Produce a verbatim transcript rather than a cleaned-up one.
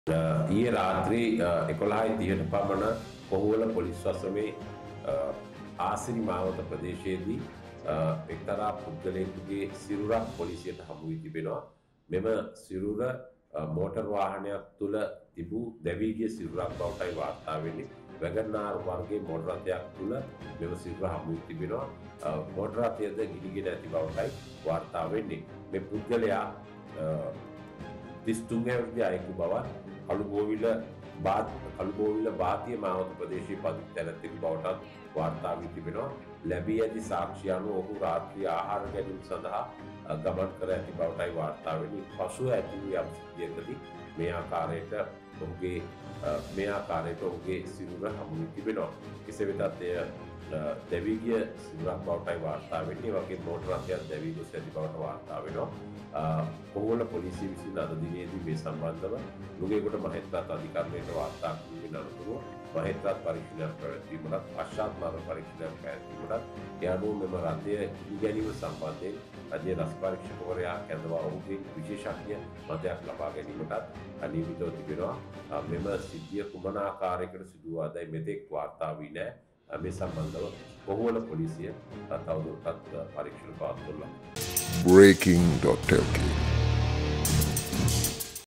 ඊයේ රාත්‍රී එකොළහයි තිහට පමණ කොහුවල පොලිස් වසමේ ආසිරි මාවත ප්‍රදේශයේදී එක්තරා පුද්ගලයෙකුගේ සිරුරක් පොලිසියට හමු වී තිබෙනවා. මෙම සිරුර මෝටර් වාහනයක් තුල තිබූ දැවී ගිය සිරුරක් බවටයි වාර්තා වෙන්නේ. වැගන්ආර් වර්ගයේ මෝටර රථයක් තුල මෙම සිරුර හමු වී තිබෙනවා. මෝටර රථයද ගිනිගෙන ඇති බවටයි වාර්තා වෙන්නේ. මේ පුද්ගලයා තිස් තුන් හැවිරිදි අයෙකු බවත් කළුබෝවිල බාත් කළුබෝවිල බාතිය මාවත ප්‍රදේශයේ පදිංචි තැනැත්තෙකු බවටත් වාර්තා වී තිබෙනවා. ලැබී ඇති සාක්ෂි අනුව ඔහු රාත්‍රී ආහාර ගැනීම සඳහා ගමන් කර ඇති බවටයි වාර්තා වෙන්නේ. පසුව ඇති වූ යම් සිද්ධියකදී මේ ආකාරයට ඔහුගේ මේ ආකාරයට ඔහුගේ සිරුර හමු වී තිබෙනවා. කෙසේ වෙතත් එය දැවී ගිය සිරුරක් බවටයි වාර්තා වෙන්නේ. වගේ මෝටර රථයක් දැවී ගොස් ඇති බවට වාර්තා වෙනවා. කොහොල පොලිසිය විසින් අද දිනේදී මේ සම්බන්ධව නුගේගොඩ මහේත්‍රාත් අධිකරණයට වාර්තා කිරීමෙන් අනතුරුව මහේත්‍රාත් පරීක්ෂණයක් පැවැත්වීමටත් පශ්චාත් මාර්ග පරීක්ෂණයක් පැවැත්වීමටත් ඒ අනුව මෙම රථය ඉදි ගැනීම සම්බන්ධයෙන් රජයේ රස පරීක්ෂකවරයා කැඳවා ඔහුගේ විශේෂඥ මතයක් ලබා ගැනීමටත් නියමිතව තිබෙනවා. මෙම සිද්ධිය කුමන ආකාරයකට සිදු වූවාදයි මෙතෙක් වාර්තා වී නැහැ. මේ සම්බන්ධව කොහොල පොලිසිය තවදුරටත් පරීක්ෂණ පවත්වනවා. breaking dot l k